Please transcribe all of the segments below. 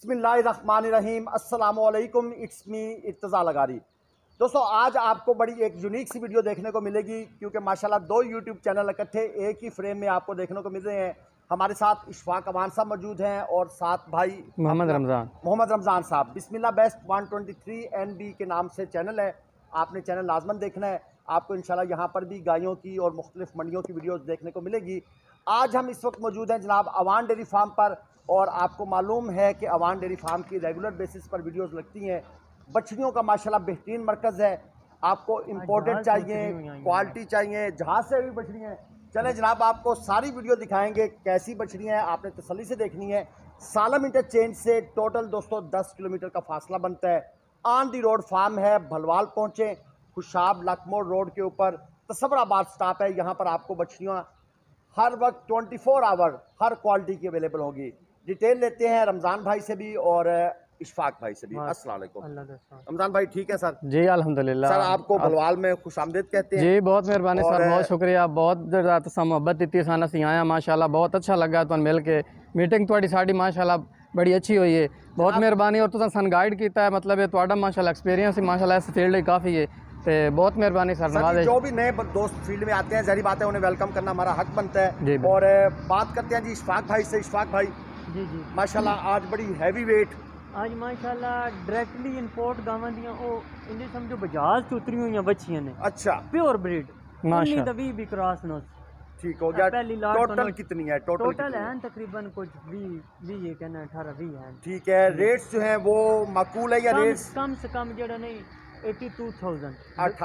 बिस्मिल्लाहिर्रहमानिर्रहीम अस्सलामुअलैकुम, it's me Irtaza लगारी। दोस्तों, आज आपको बड़ी एक यूनिक सी वीडियो देखने को मिलेगी क्योंकि माशाल्लाह दो यूट्यूब चैनल इकट्ठे एक ही फ्रेम में आपको देखने को मिल रहे हैं। हमारे साथ इशफाक अवान साहब मौजूद हैं और साथ भाई मोहम्मद रमज़ान साहब। बिस्मिल्लाह best123nb के नाम से चैनल है, आपने चैनल लाजमन देखना है। आपको इंशाल्लाह यहाँ पर भी गायों की और मुख्तलिफ मंडियों की वीडियोस देखने को मिलेगी। आज हम इस वक्त मौजूद हैं जनाब अवान डेयरी फार्म पर, और आपको मालूम है कि अवान डेयरी फार्म की रेगुलर बेसिस पर वीडियोस लगती हैं। बछड़ियों का माशाल्लाह बेहतरीन मरकज़ है। आपको इम्पोर्टेड चाहिए, क्वालिटी चाहिए, जहाँ से भी बछड़ियाँ हैं, चले जनाब आपको सारी वीडियो दिखाएंगे कैसी बछड़ियाँ हैं, आपने तसल्ली से देखनी है। सालम इंटरचेंज से टोटल दोस्तों 10 किलोमीटर का फासला बनता है। ऑन दी रोड फार्म है, भलवाल पहुँचे खुशाब लकमोर रोड के ऊपर तसवराबाद स्टॉप है। यहाँ पर आपको बछड़ियाँ हर वक्त 24 आवर हर क्वालिटी की अवेलेबल होगी। डिटेल लेते हैं रमज़ान भाई से भी और इशफाक भाई से भी। अस्सलाम वालेकुम रमज़ान भाई, ठीक है सर? जी अल्हम्दुलिल्लाह। सर आपको भलवाल में खुशामदीद कहते हैं जी। बहुत मेहरबानी सर, बहुत शुक्रिया, बहुत ज़्यादा मोहब्बत दी साना सी आया माशाल्लाह, बहुत अच्छा लगा तुम मिल के। मीटिंग थोड़ी साड़ी माशाल्लाह बड़ी अच्छी हुई है, बहुत मेहरबानी। और तुम सन गाइड किया है, मतलब थोड़ा माशाल्लाह एक्सपीरियंस माशाल्लाह इस फील्ड काफ़ी है, तो बहुत मेहरबानी सर। जो भी नए दोस्त फील्ड में आते हैं, ज़ाहिर बात है उन्हें वेलकम करना हमारा हक बनता है। और बात करते हैं जी इशफाक भाई से। इशफाक भाई जी जी माशाल्लाह आज बड़ी हैवी वेट, आज माशाल्लाह डायरेक्टली इंपोर्ट गावां दियां ओ इंदे समझो बजाज च उतरी हुई बच्चियां ने। अच्छा, प्योर ब्रीड माशाल्लाह भी क्रॉस नो। ठीक हो गया। टोटल कितनी है? टोटल है तकरीबन कुछ 20 ये कहना 18-20 है। ठीक है। रेट्स जो हैं वो माकूल है या रेट्स कम से कम जेड़ा नहीं 82,000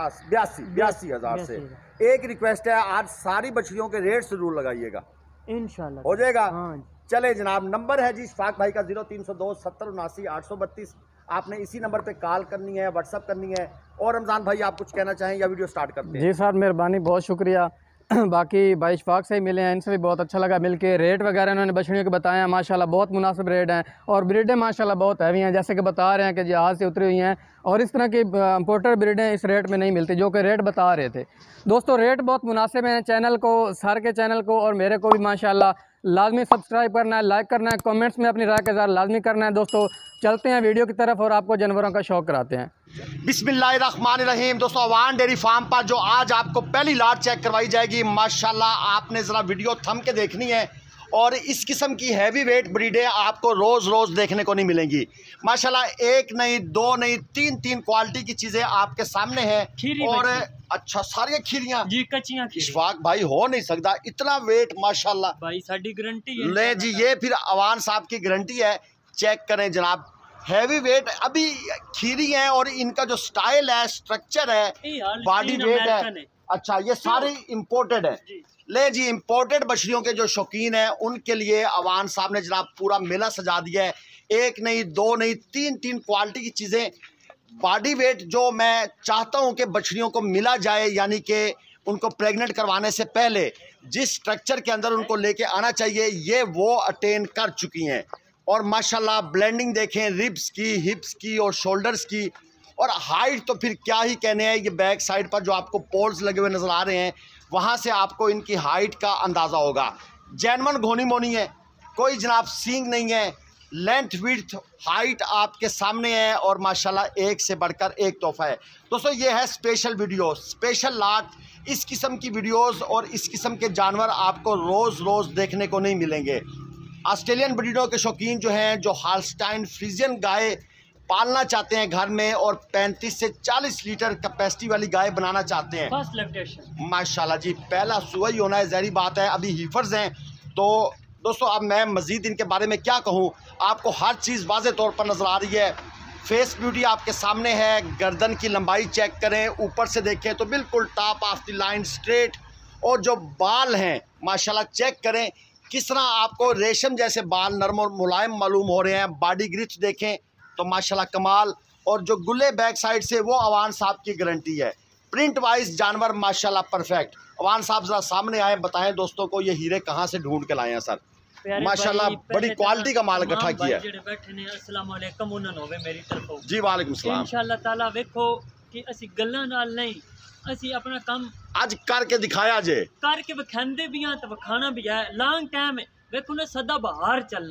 82,000 से। एक रिक्वेस्ट है, आज सारी बछड़ियों के रेट जरूर लगाइएगा, इंशाल्लाह हो जाएगा। हाँ। चले जनाब, नंबर है जी इशफाक भाई का 0302 70 79 832। आपने इसी नंबर पे कॉल करनी है, व्हाट्सअप करनी है। और रमज़ान भाई आप कुछ कहना चाहें या वीडियो स्टार्ट करते हैं? जी सर मेहरबानी, बहुत शुक्रिया। बाकी भाई इशफाक से ही मिले हैं, इनसे भी बहुत अच्छा लगा मिलके। रेट वगैरह उन्होंने बछड़ियों के बताया माशाल्लाह, बहुत मुनासिब रेट हैं और ब्रीडें माशाल्लाह बहुत हैवी हैं, जैसे कि बता रहे हैं कि जहाज़ से उतरी हुई हैं। और इस तरह की इम्पोर्टेड ब्रीडें इस रेट में नहीं मिलती जो कि रेट बता रहे थे। दोस्तों रेट बहुत मुनासिब हैं। चैनल को, सर के चैनल को और मेरे को भी माशाल्लाह लाजमी सब्सक्राइब करना है, लाइक करना है, कमेंट्स में अपनी राय का इज़हार लाजमी करना है। दोस्तों चलते हैं वीडियो की तरफ और आपको जानवरों का शौक कराते हैं। बिस्मिल्लाहिर्रहमानिर्रहीम। दोस्तों अवान डेयरी फार्म पर जो आज आपको पहली लाट चेक करवाई जाएगी, माशाल्लाह आपने ज़रा वीडियो थम के देखनी है। और इस किस्म की हैवी वेट ब्रीडें आपको रोज़ रोज़ देखने को नहीं मिलेंगी माशाल्लाह। एक नहीं, दो नहीं, तीन क्वालिटी की चीज़ें आपके सामने हैं। और अच्छा, सारी खीरियां जी, कच्चियां खीरी। इशफाक भाई हो नहीं सकता इतना वेट माशाल्लाह भाई, साड़ी गारंटी है। ले जी, ये फिर अवान साहब की गारंटी है। चेक करें जनाब, हैवी वेट अभी खीरी है और इनका जो स्टाइल है, स्ट्रक्चर है, बॉडी वेट है। अच्छा, ये सारे इम्पोर्टेड है। ले जी, इम्पोर्टेड बछड़ियों के जो शौकीन हैं उनके लिए अवान साहब ने जनाब पूरा मेला सजा दिया है। एक नहीं, दो नहीं, तीन क्वालिटी की चीज़ें। बॉडी वेट जो मैं चाहता हूं कि बछड़ियों को मिला जाए, यानी कि उनको प्रेग्नेंट करवाने से पहले जिस स्ट्रक्चर के अंदर उनको लेके आना चाहिए, ये वो अटेन कर चुकी हैं। और माशाल्लाह ब्लेंडिंग देखें, रिब्स की, हिप्स की और शोल्डर्स की। और हाइट तो फिर क्या ही कहने हैं। ये बैक साइड पर जो आपको पोल्स लगे हुए नज़र आ रहे हैं, वहाँ से आपको इनकी हाइट का अंदाज़ा होगा। जैनवन घोनी मोनी है, कोई जनाब सींग नहीं है। लेंथ विड्थ हाइट आपके सामने है और माशाल्लाह एक से बढ़कर एक तोहफा है। दोस्तों ये है स्पेशल वीडियो, स्पेशल लाट। इस किस्म की वीडियोस और इस किस्म के जानवर आपको रोज़ रोज़ देखने को नहीं मिलेंगे। ऑस्ट्रेलियन ब्रीडों के शौकीन जो हैं, जो होल्स्टाइन फ्रीजियन गाय पालना चाहते हैं घर में और 35 से 40 लीटर कैपेसिटी वाली गाय बनाना चाहते हैं, फर्स्ट लैक्टेशन माशाल्लाह जी, पहला सुई होना है, ज़ाहिर बात है। अभी हीफर्स हैं। तो दोस्तों अब मैं मज़ीद इनके बारे में क्या कहूँ, आपको हर चीज़ वाज़े तौर पर नज़र आ रही है। फेस ब्यूटी आपके सामने है। गर्दन की लंबाई चेक करें, ऊपर से देखें तो बिल्कुल top of the line straight. और जो बाल हैं माशाल्लाह चेक करें किस तरह आपको रेशम जैसे बाल नरम और मुलायम मालूम हो रहे हैं। बॉडी ग्रिथ देखें तो माशाल्लाह कमाल। और जो गुल्ले बैक साइड से वो अवान साहब की गारंटी है। प्रिंट वाइज जानवर माशाल्लाह परफेक्ट। अवान साहब जरा सामने आए, बताएं दोस्तों को ये हीरे कहाँ से ढूंढ के लाए हैं सर? माशाल्लाह बड़ी क्वालिटी का माल इकट्ठा किया है। अस्सलाम वालेकुम मेरी तरफ जी। वालेकुम सलाम। इंशाल्लाह ताला वेखो कि असी गल्लां नाल नहीं, असी अपना काम आज करके दिखाया जे, करके विखांदे भी हां ते विखाना भी है। लॉन्ग टाइम वेखो ना, सदा बाहर चलना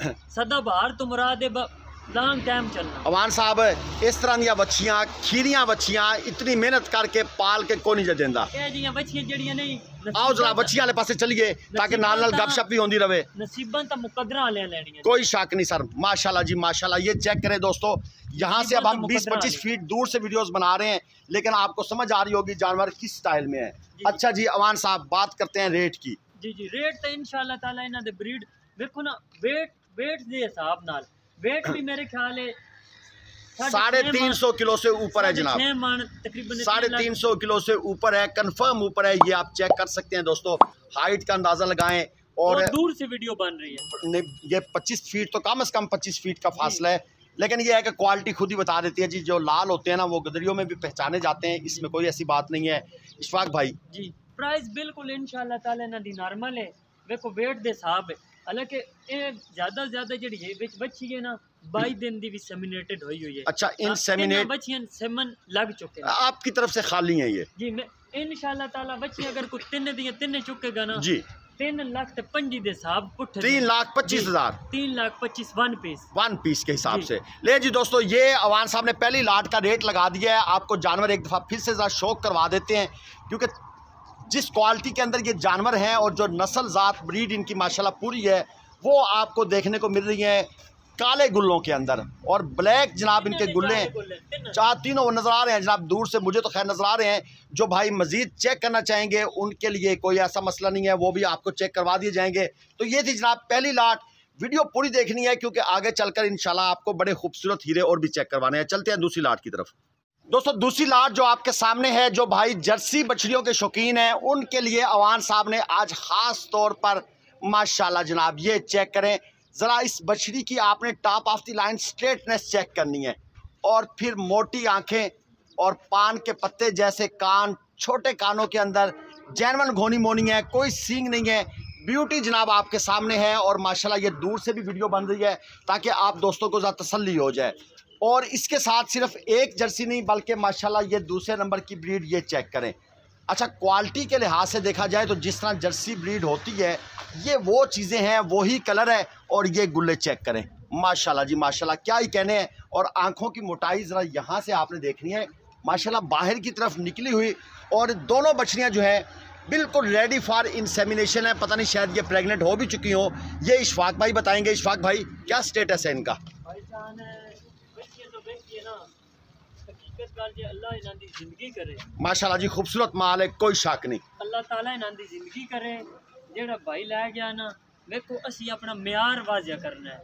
सदाबहार तो मुराद है लॉन्ग टाइम चलना। अवान साहब इस तरह दी बच्चियां खीरियां बच्चियां इतनी मेहनत करके पाल के को नहीं देंदा। बच्चियां जड़ियां नहीं आओ जरा बच्चियां वाले पासे चलिए ताकि नाल नाल गपशप भी होंदी रहे। नसीबन तो मुकद्दरा ले लेनी, कोई शक नहीं सर। माशाल्लाह जी माशाल्लाह। ये चेक करें दोस्तों, यहाँ से अब हम 20-25 फीट दूर से वीडियोस बना रहे हैं, लेकिन आपको समझ आ रही होगी जानवर किस स्टाइल में है। अच्छा जी अवान साहब बात करते हैं रेट की। जी जी रेट तो इंशाल्लाह ताला इन्हां दे ब्रीड देखो ना, वेट दे हिसाब नाल वेट भी मेरे ख्याल है 350 किलो से ऊपर है जनाब, तकरीबन 350 किलो से ऊपर है, कंफर्म ऊपर है। ये आप चेक कर सकते हैं दोस्तों, हाइट का अंदाजा लगाएं। और दूर से वीडियो बन रही है, ये 25 फीट तो कम से कम 25 फीट का फासला है, लेकिन ये है कि क्वालिटी खुद ही बता देती है जी। जो लाल होते हैं ना वो गदरियों में भी पहचाने जाते हैं, इसमें कोई ऐसी बात नहीं है। इशफाक भाई जी प्राइस बिल्कुल इंशाल्लाह ताला ना दी नॉर्मल है। देखो वेट दे हिसाब है, हालांकि ज्यादा जड़ी है विच बच्ची है ना 22 दिन दी भी सेमिनेटेड हुई है। अच्छा इनसेमिनेट बच्चियां सेमन लग चुके हैं आपकी तरफ से खाली है ये जी। मैं इंशाल्लाह ताला बच्ची अगर कोई 3 दी 3 चुकेगा ना जी 3 लाख ते 5 दे हिसाब पुठ 3,25,000 3,25,000 वन पीस के हिसाब से ले जी। दोस्तों ये अवान साहब ने पहली लाट का रेट लगा दिया है। आपको जानवर एक दफ़ा फिर से ज़रा शौक करवा देते हैं, क्योंकि जिस क्वालिटी के अंदर ये जानवर हैं और जो नस्ल ज़ात ब्रीड इनकी माशाल्लाह पूरी है वो आपको देखने को मिल रही है काले गुल्लों के अंदर और ब्लैक जनाब इनके गुल्ले चार तीनों नज़र आ रहे हैं जनाब दूर से, मुझे तो खैर नज़र आ रहे हैं। जो भाई मज़ीद चेक करना चाहेंगे उनके लिए कोई ऐसा मसला नहीं है, वो भी आपको चेक करवा दिए जाएंगे। तो ये थी जनाब पहली लाट। वीडियो पूरी देखनी है क्योंकि आगे चलकर इंशाल्लाह आपको बड़े खूबसूरत हीरे और भी चेक करवाने हैं। चलते हैं दूसरी लाट की तरफ। दोस्तों दूसरी लाट जो आपके सामने है, जो भाई जर्सी बछड़ियों के शौकीन हैं उनके लिए अवान साहब ने आज ख़ास तौर पर माशाल्लाह जनाब ये चेक करें ज़रा, इस बछड़ी की आपने top of the line straightness check करनी है और फिर मोटी आंखें और पान के पत्ते जैसे कान, छोटे कानों के अंदर जैनवन घोनी मोनी है, कोई सींग नहीं है। ब्यूटी जनाब आपके सामने है और माशाल्लाह ये दूर से भी वीडियो बन रही है ताकि आप दोस्तों को ज़रा तसल्ली हो जाए। और इसके साथ सिर्फ एक जर्सी नहीं बल्कि माशाल्लाह ये दूसरे नंबर की ब्रीड, ये चेक करें। अच्छा क्वालिटी के लिहाज से देखा जाए तो जिस तरह जर्सी ब्रीड होती है ये वो चीज़ें हैं, वही कलर है और ये गुल्ले चेक करें माशाल्लाह जी माशाल्लाह, क्या ही कहने हैं। और आँखों की मोटाई ज़रा यहाँ से आपने देखनी है माशाल्लाह बाहर की तरफ निकली हुई, और दोनों बछड़ियाँ जो हैं बिल्कुल रेडी फॉर इंसेमिनेशन है। पता नहीं शायद ये प्रेग्नेंट हो भी चुकी हो, ये इशफाक भाई बताएंगे। इशफाक भाई क्या स्टेटस है इनका? माशाल्लाह जी खूबसूरत माल है, कोई शक नहीं। अल्लाह ताला इन्हां दी जिंदगी करे। जेड़ा भाई लै गया ना देखो असी अपना म्यार वाजिया करना है,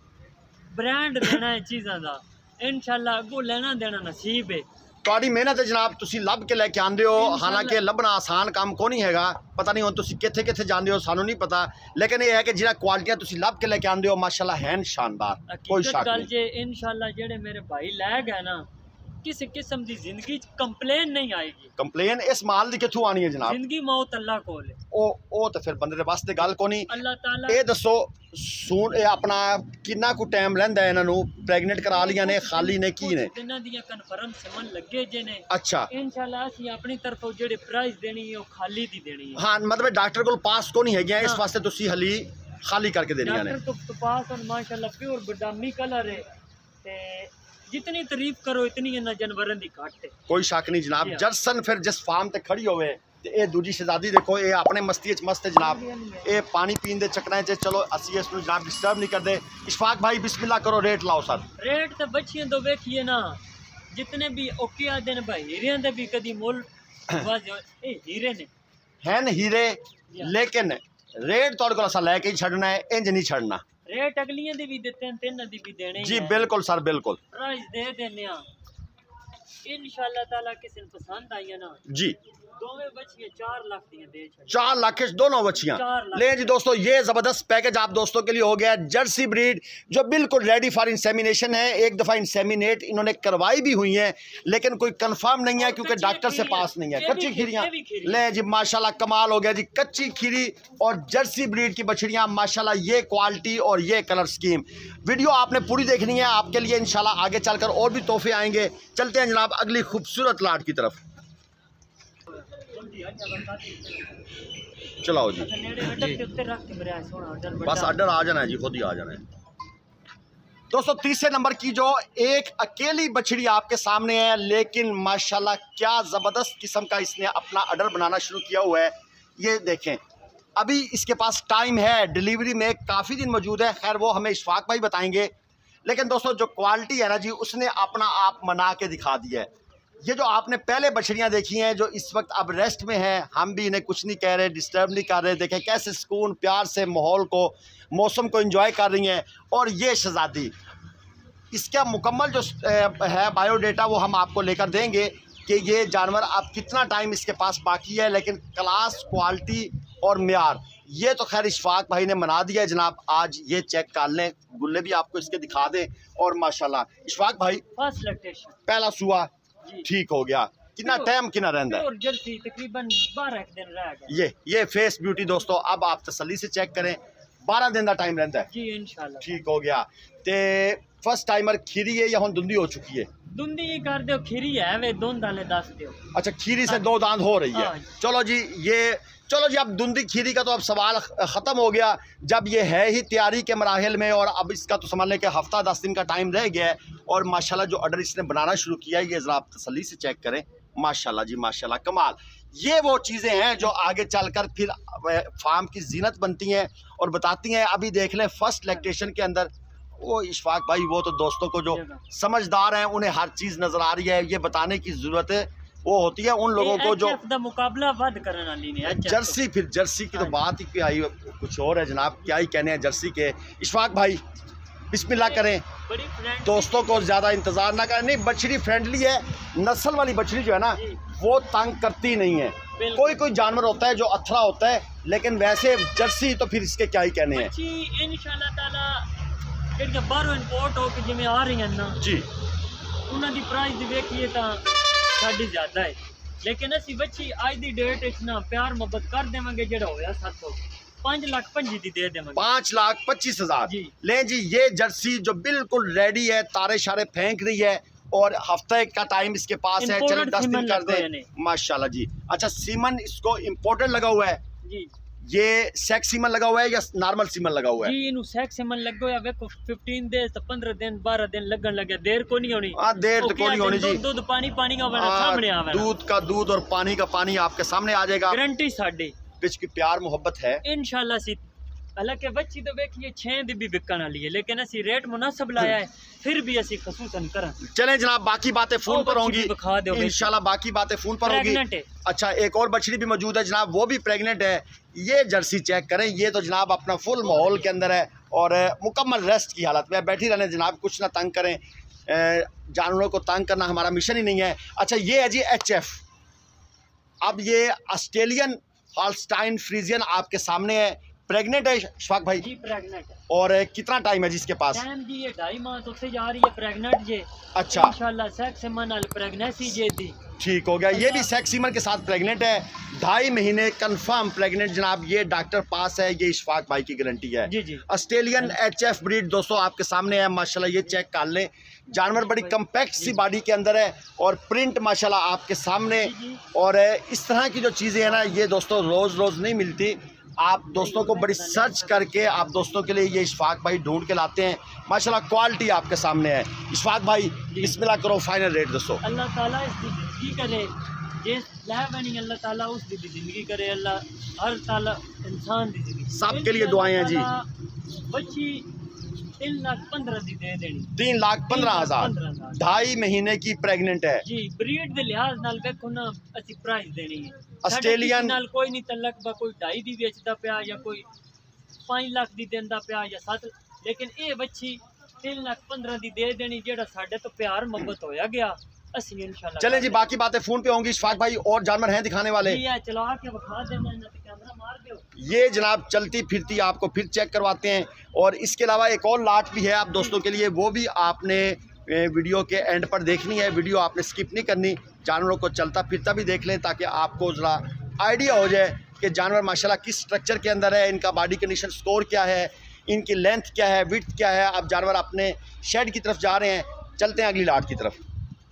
ब्रांड देना है चीज़ां दा, इंशाल्लाह अगो लेना देना नसीब है। ਤੁਹਾਡੀ ਮਿਹਨਤ ਹੈ ਜਨਾਬ, ਤੁਸੀਂ ਲੱਭ ਕੇ ਲੈ ਕੇ ਆਂਦੇ ਹੋ। ਹਾਲਾਂਕਿ ਲੱਭਣਾ ਆਸਾਨ ਕੰਮ ਕੋਈ ਨਹੀਂ ਹੈਗਾ, ਪਤਾ ਨਹੀਂ ਹੁਣ ਤੁਸੀਂ ਕਿੱਥੇ ਕਿੱਥੇ ਜਾਂਦੇ ਹੋ ਸਾਨੂੰ ਨਹੀਂ ਪਤਾ, ਲੇਕਿਨ ਇਹ ਹੈ ਕਿ ਜਿਹੜਾ ਕੁਆਲਿਟੀਆਂ ਤੁਸੀਂ ਲੱਭ ਕੇ ਲੈ ਕੇ ਆਂਦੇ ਹੋ ਮਾਸ਼ਾਅੱਲਾ ਹੈ ਸ਼ਾਨਦਾਰ, ਕੋਈ ਸ਼ੱਕ ਨਹੀਂ। ਜੇ ਇਨਸ਼ਾਅੱਲਾ ਜਿਹੜੇ ਮੇਰੇ ਭਾਈ ਲੈ ਗਏ ਨਾ किसी किस्म की जिंदगी कंप्लेन नहीं आएगी। कंप्लेन इस माल दी किथों आनी है जनाब? जिंदगी मौत अल्लाह कोल है। ओ तो फिर बंदे दे वास ते गल कोनी। अल्लाह ताला ए दसो सून ए अपना कितना को टाइम लैंदा है इन्हां नु प्रेग्नेंट करा लिया ने, खाली ने की ने? इन्हां दी कन्फर्म समन लगे जे ने। अच्छा इंशाल्लाह ਅਸੀਂ अपनी तरफों जेड़े प्राइस देनी है ਉਹ खाली दी देनी है। हां मतलब डॉक्टर कोल पास को नहीं है गया, इस वास्ते ਤੁਸੀਂ हली खाली करके देनी है। डॉक्टर तो पास और माशाल्लाह प्योर बदामी कलर है ते जितनी तारीफ करो इतनी इन्हां जानवरां दी घट है, कोई शक नहीं जनाब। जर्सन फिर जिस फार्म ते खड़ी होवे ते ए दूजी शहजादी देखो ये अपने मस्ती च मस्त है जनाब, ये पानी पीन दे चक्करां च। चलो असी इस नु जनाब डिस्टर्ब नहीं करदे। इशफाक भाई बिस्मिल्लाह करो, रेट लाओ सर। रेट तो बच्चियां तो वेखिए ना जितने भी ओके आदे ने भाई हीरियां दे भी कदी मुल ए हीरे ने हैं हीरे, लेकिन रेट तोड़ को असा लेके ही छड़ना है, इंज नहीं छड़ना। रेट अगलियां दी भी देते हैं, तीन दी भी देने जी बिल्कुल सर बिल्कुल। प्राइस दे देने इंशाल्लाह ताला किसी ने पसंद आई है ना जी। दोवें बच्चियां 4 लाख दी दे 4 लाख दोनों बच्चियां ले जी। दोस्तों ये जबरदस्त पैकेज आप दोस्तों के लिए हो गया। जर्सी ब्रीड जो बिल्कुल रेडी फॉर इंसेमिनेशन है, एक दफ़ा इंसेमिनेट इन्होंने करवाई भी हुई है लेकिन कोई कंफर्म नहीं है क्योंकि डॉक्टर से पास नहीं है। कच्ची खीरियां ले जी माशाल्लाह कमाल हो गया जी, कच्ची खीरी और जर्सी ब्रीड की बछड़ियां माशाल्लाह, ये क्वालिटी और ये कलर स्कीम। वीडियो आपने पूरी देखनी है, आपके लिए इंशाल्लाह आगे चलकर और भी तोहफे आएंगे। चलते हैं जनाब अगली खूबसूरत लाट की तरफ। चलाओ जी, बस ऑर्डर आ जाना है जी, खुद ही आ जाना है। दोस्तों तीसरे नंबर की जो एक अकेली बछड़ी आपके सामने है, लेकिन माशाल्लाह क्या ज़बरदस्त किस्म का इसने अपना अडर बनाना शुरू किया हुआ है। ये देखें, अभी इसके पास टाइम है, डिलीवरी में काफ़ी दिन मौजूद है। खैर वो हमें इशफाक भाई बताएंगे, लेकिन दोस्तों जो क्वालिटी है ना जी, उसने अपना आप मना के दिखा दिया है। ये जो आपने पहले बछड़ियाँ देखी हैं जो इस वक्त अब रेस्ट में हैं, हम भी इन्हें कुछ नहीं कह रहे, डिस्टर्ब नहीं कर रहे। देखें कैसे सुकून प्यार से माहौल को, मौसम को एंजॉय कर रही हैं। और ये शहजादी, इसका मुकम्मल जो है बायोडेटा वो हम आपको लेकर देंगे कि ये जानवर अब कितना टाइम इसके पास बाकी है, लेकिन क्लास, क्वालिटी और म्यार ये तो खैर इशफाक भाई ने मना दिया है जनाब। आज ये चेक कर लें, गुल्ले भी आपको इसके दिखा दें। और माशाल्लाह इशफाक भाई फर्स्ट लैक्टेशन पहला सुआ ठीक हो गया। कितना टाइम कितना रहता है? जर्सी तकरीबन 12 दिन रह गया। ये फेस ब्यूटी दोस्तों, अब आप तसल्ली से चेक करें, 12 दिन का टाइम रहता है जी इंशाल्लाह। ठीक हो गया। ते फर्स्ट टाइमर खीरी है या हुन दुंदी हो चुकी है? दुंदी कर दो, खीरी है वे दोन दाले दस दो। अच्छा, खीरी से 2 दांत हो रही है। चलो जी, चलो जी, अब दुंदी खीरी का तो अब सवाल ख़त्म हो गया, जब ये है ही तैयारी के मराहिल में। और अब इसका तो समझ लें कि हफ्ता 10 दिन का टाइम रह गया है। और माशाल्लाह जो ऑर्डर इसने बनाना शुरू किया है, ये ज़रा आप तसल्ली से चेक करें। माशाल्लाह जी माशाल्लाह, कमाल। ये वो चीज़ें हैं जो आगे चलकर फिर फार्म की जीनत बनती हैं और बताती हैं। अभी देख लें फर्स्ट लैक्टेशन के अंदर वो इशफाक भाई, वो तो दोस्तों को जो समझदार हैं उन्हें हर चीज़ नज़र आ रही है। ये बताने की ज़रूरत है वो होती है उन लोगों को जो मुकाबला बद करने वाली ने जर्सी, फिर जर्सी की तो बात ही आई कुछ और है जनाब, क्या ही कहने हैं जर्सी के। इशफाक भाई बिस्मिल्लाह करें, दोस्तों को ज़्यादा इंतज़ार ना करें। नहीं, बछड़ी फ्रेंडली है, नस्ल वाली बछड़ी जो है ना वो तंग करती नहीं है। कोई जानवर होता है जो अथरा होता है, लेकिन वैसे जर्सी तो फिर इसके क्या ही कहने हैं। इंशाअल्लाह ताला ਜਿਹੜੀਆਂ ਬਾਹਰੋਂ ਇੰਪੋਰਟ ਹੋ ਕੇ ਜਿਵੇਂ ਆ ਰਹੀਆਂ ਨਾ ਜੀ, ਉਹਨਾਂ ਦੀ ਪ੍ਰਾਈਸ ਦੀ ਵੇਖੀਏ ਤਾਂ ਸਾਡੀ ਜ਼ਿਆਦਾ ਹੈ, ਲੇਕਿਨ ਅਸੀਂ ਬੱਚੀ ਅੱਜ ਦੀ ਡੇਟ ਵਿੱਚ ਨਾ ਪਿਆਰ ਮੁਹੱਬਤ ਕਰ ਦੇਵਾਂਗੇ। ਜਿਹੜਾ ਹੋਇਆ 5,25,000 ਦੀ ਦੇ देवांगे। 5,25,000 लें जी। ये जर्सी जो बिल्कुल रेडी है, तारे शारे फेंक रही है और हफ्ते का टाइम इसके पास है। चले 10 दिन कर दे माशाल्लाह जी। अच्छा, सीमन इसको इम्पोर्टेड लगा हुआ है जी। ये सेक्स सीमन लगा हुआ है या नॉर्मल सीमन लगा हुआ है? जी इनु सेक्स सीमन लगा हुआ है। देखो 15 डेज तो 15 दिन 12 दिन लगन लगे, देर को नहीं होनी। हां, देर तो कोई नहीं होनी जी। दूध पानी का सामने आवे, दूध का दूध और पानी का पानी आपके सामने आ जाएगा। गारंटी साडी पिच की प्यार मोहब्बत है इंशाल्लाह सी। हालांकि बच्ची तो देखिए 6 दी भी बिकन वाली है, लेकिन असी रेट मुनासिब लाया है, फिर भी असी खसूसन करें। चलें जनाब, बाकी बातें फोन पर होंगी इंशाल्लाह, बाकी बातें फोन पर होंगी। अच्छा, एक और बछड़ी भी मौजूद है जनाब, वो भी प्रेग्नेंट है। ये जर्सी चेक करें, ये तो जनाब अपना फुल माहौल के अंदर है और मुकम्मल रेस्ट की हालत में बैठी रहने जनाब। कुछ ना तंग करें, जानवरों को तंग करना हमारा मिशन ही नहीं है। अच्छा, ये है जी HF। अब ये ऑस्ट्रेलियन होल्स्टाइन फ्रीजियन आपके सामने है, प्रेग्नेंट है इशफाक भाई जी? प्रेग्नेंट है। और कितना टाइम है जिसके पास? टाइम जी ये 2.5 माह तो से जा रही है प्रेग्नेंट जे। अच्छा, इंशाल्लाह सेक्स सीमन वाली प्रेगनेंसी जे दी ठीक हो गया। ये भी सेक्स सीमन के साथ प्रेग्नेंट है, 2.5 महीने कंफर्म प्रेग्नेंट जनाब। ये डॉक्टर पास है, ये इशफाक भाई की गारंटी है जी जी। ऑस्ट्रेलियन HF ब्रीड दोस्तों आपके सामने है माशाल्लाह। ये चेक कर लें, जानवर बड़ी कम्पैक्ट सी बॉडी के अंदर है और प्रिंट माशाल्लाह आपके सामने। और इस तरह की जो चीज़ें हैं ना, ये दोस्तों रोज़ नहीं मिलती। आप दोस्तों को बड़ी सर्च करके आप दोस्तों के लिए ये इशफाक भाई ढूंढ के लाते हैं माशाल्लाह। क्वालिटी आपके सामने है। इशफाक भाई बिस्मिल्लाह करो, फाइनल रेट दोस्तों। अल्लाह ताला इसकी ज़िंदगी करे, जिस लाभनी अल्लाह ताला उसकी भी ज़िंदगी करे। अल्लाह हर ताला इंसान की ज़िंदगी सबके लिए दुआएं हैं जी। बच्ची 3,15,000 दी दे देनी। 3,15,000 2.5 महीने की प्रेग्नेंट है जी। ब्रीड के लिहाज नाल देखो ना असी प्राइस देनी है। ऑस्ट्रेलियन नाल कोई नहीं तलक बा, कोई 2.5 दी बेचता पिया या कोई 5 लाख दी देंदा पिया या 7, लेकिन ये बच्ची 3,15,000 दी दे देनी। जेड़ा साडे तो प्यार मोहब्बत होया गया असी इंशाल्लाह। चलें जी, बाकी बातें फोन पे होंगी। इशफाक भाई और जानवर हैं दिखाने वाले? चला के बखा देना, कैमरा मार दो। ये जनाब चलती फिरती आपको फिर चेक करवाते हैं। और इसके अलावा एक और लाट भी है आप दोस्तों के लिए, वो भी आपने वीडियो के एंड पर देखनी है। वीडियो आपने स्किप नहीं करनी, जानवरों को चलता फिरता भी देख लें ताकि आपको ज़रा आइडिया हो जाए कि जानवर माशाल्लाह किस स्ट्रक्चर के अंदर है, इनका बॉडी कंडीशन स्कोर क्या है, इनकी लेंथ क्या है, विड्थ क्या है। अब जानवर अपने शेड की तरफ जा रहे हैं, चलते हैं अगली लाट की तरफ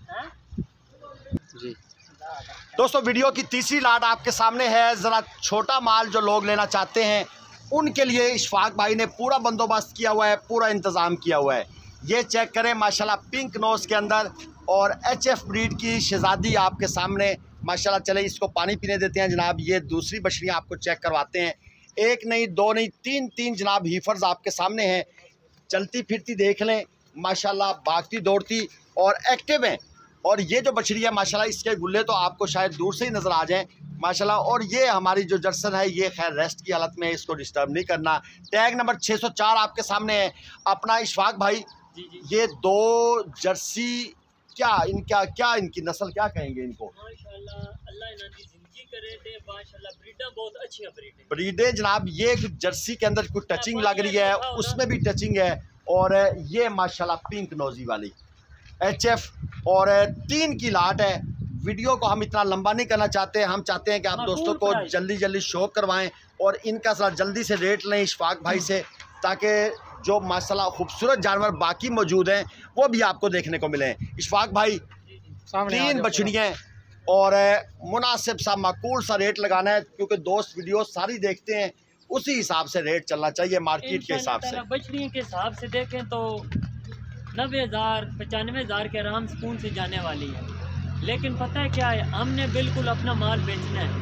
जी। दोस्तों वीडियो की तीसरी लाट आपके सामने है। ज़रा छोटा माल जो लोग लेना चाहते हैं उनके लिए इशफाक भाई ने पूरा बंदोबस्त किया हुआ है, पूरा इंतज़ाम किया हुआ है। ये चेक करें माशाल्लाह पिंक नोज के अंदर, और HF ब्रीड की शहजादी आपके सामने माशाल्लाह। चले इसको पानी पीने देते हैं जनाब। ये दूसरी बछड़ियाँ आपको चेक करवाते हैं, एक नहीं दो नहीं तीन जनाब हीफर्स आपके सामने हैं। चलती फिरती देख लें माशाल्लाह, भागती दौड़ती और एक्टिव हैं। और ये जो बछड़ी है माशाल्लाह, इसके गुल्ले तो आपको शायद दूर से ही नज़र आ जाएं माशाल्लाह। और ये हमारी जो जर्सन है ये खैर रेस्ट की हालत में, इसको डिस्टर्ब नहीं करना। टैग नंबर 604 आपके सामने है अपना इशफाक भाई। ये 2 जर्सी क्या इनकी नस्ल क्या कहेंगे इनको? माशाल्लाह अल्लाह इनकी जिंदगी करे दे, माशाल्लाह ब्रीडां बहुत अच्छी ब्रीडें जनाब। ये जर्सी के अंदर कुछ टचिंग लग रही है, उसमें भी टचिंग है। और ये माशाल्लाह पिंक नोजी वाली HF और 3 की लाट है। वीडियो को हम इतना लंबा नहीं करना चाहते, हम चाहते हैं कि आप दोस्तों को जल्दी शो करवाएं और इनका सारा जल्दी से रेट लें इशफाक भाई से, ताकि जो माशाल्लाह खूबसूरत जानवर बाकी मौजूद हैं वो भी आपको देखने को मिले। इशफाक भाई 3 बछड़ियाँ और मुनासिब सा माकूल सा रेट लगाना है, क्योंकि दोस्त वीडियो सारी देखते हैं, उसी हिसाब से रेट चलना चाहिए मार्केट के हिसाब से। बछड़ियों के हिसाब से देखें तो 90,000 95,000 के आराम सुकून से जाने वाली है। लेकिन पता है क्या है, हमने बिल्कुल अपना माल बेचना है।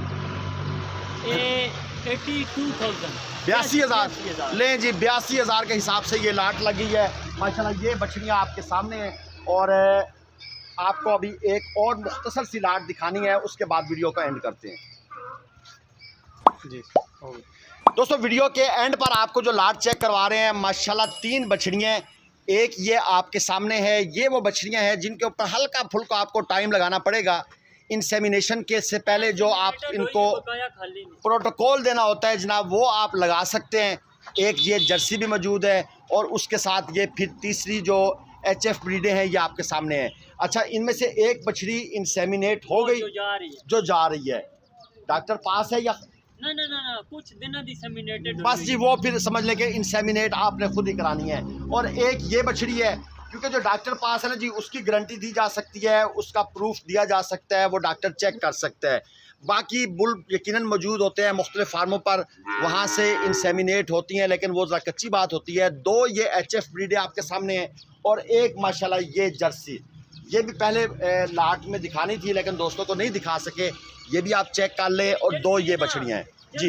82,000 लें जी, 82,000 के हिसाब से ये लाट लगी है माशाल्लाह। ये बछड़ियाँ आपके सामने हैं और आपको अभी एक और मुख्तसर सी लाट दिखानी है, उसके बाद वीडियो का एंड करते हैं जी। दोस्तों वीडियो के एंड पर आपको जो लाट चेक करवा रहे हैं माशाल्लाह 3 बछड़ियाँ, एक ये आपके सामने है। ये वो बछड़ियाँ हैं जिनके ऊपर हल्का फुल्का आपको टाइम लगाना पड़ेगा इंसेमिनेशन के से पहले। जो आप इनको प्रोटोकॉल देना होता है जनाब, वो आप लगा सकते हैं। एक ये जर्सी भी मौजूद है और उसके साथ ये फिर तीसरी जो HF ब्रीडें हैं ये आपके सामने है। अच्छा, इनमें से एक बछड़ी इंसेमिनेट हो गई जो जा रही है, डॉक्टर पास है या ना कुछ दिन इंसेमिनेटेड बस जी, वो फिर समझ लें कि इंसेमिनेट आपने खुद ही करानी है। और एक ये बछड़ी है, क्योंकि जो डॉक्टर पास है ना जी, उसकी गारंटी दी जा सकती है, उसका प्रूफ दिया जा सकता है, वो डॉक्टर चेक कर सकता है। बाकी बुल यकीनन मौजूद होते हैं मुख्तलिफ फार्मों पर, वहाँ से इंसेमिनेट होती हैं, लेकिन वो ज़रा कच्ची बात होती है। 2 ये HF ब्रीडें आपके सामने हैं और एक माशाल्लाह ये जर्सी। ये भी पहले लाट में दिखानी थी लेकिन दोस्तों को नहीं दिखा सके, ये भी आप चेक कर लें। और 2 ये बछड़ियाँ हैं जी।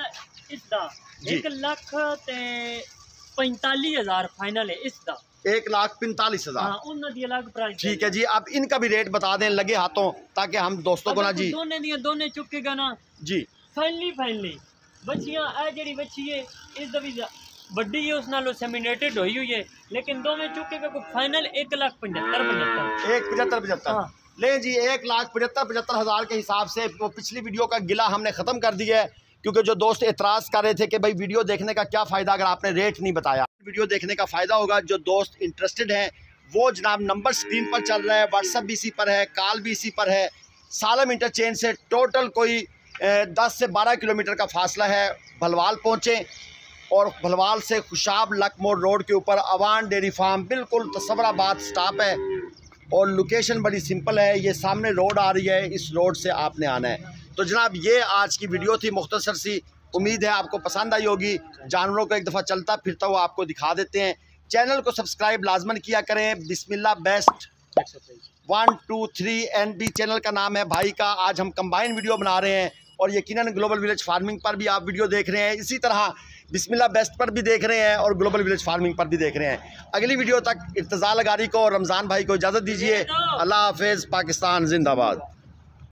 1,45,000 फाइनल है इसका, 1,45,000 ठीक है जी। अब इनका भी रेट बता दें लगे हाथों, ताकि हम दोस्तों को ना जी दोनों चुकेगा ना जी। फाइनली बच्चियां ए जेडी बच्ची है इस दवी बड़ी है, उस नालों सेमिनेटेड हुई हुई है, लेकिन दोनों चुकेगा को फाइनल 1,75,000 ले जी। 1,75,000 के हिसाब से वो पिछली वीडियो का गिला हमने ख़त्म कर दिया है, क्योंकि जो दोस्त एतराज़ कर रहे थे कि भाई वीडियो देखने का क्या फ़ायदा अगर आपने रेट नहीं बताया। वीडियो देखने का फ़ायदा होगा। जो दोस्त इंटरेस्टेड हैं वो जनाब नंबर स्क्रीन पर चल रहा है, व्हाट्सअप भी इसी पर है, कॉल भी इसी पर है। सालम इंटरचेंज से टोटल कोई 10 से 12 किलोमीटर का फासला है। भलवाल पहुँचें और भलवाल से खुशाब लकमोर रोड के ऊपर अवान डेयरी फार्म बिल्कुल तसवराबाद स्टॉप है और लोकेशन बड़ी सिंपल है। ये सामने रोड आ रही है, इस रोड से आपने आना है। तो जनाब ये आज की वीडियो थी मुख्तसर सी, उम्मीद है आपको पसंद आई होगी। जानवरों को एक दफ़ा चलता फिरता हुआ आपको दिखा देते हैं। चैनल को सब्सक्राइब लाजमन किया करें। बिस्मिल्लाह best123nb चैनल का नाम है भाई का। आज हम कंबाइन वीडियो बना रहे हैं और यकीनन ग्लोबल विलेज फार्मिंग पर भी आप वीडियो देख रहे हैं, इसी तरह बिस्मिल्लाह बेस्ट पर भी देख रहे हैं और ग्लोबल विलेज फार्मिंग पर भी देख रहे हैं। अगली वीडियो तक इर्तज़ा लगारी को और रमज़ान भाई को इजाज़त दीजिए। अल्लाह हाफ़िज़, पाकिस्तान जिंदाबाद।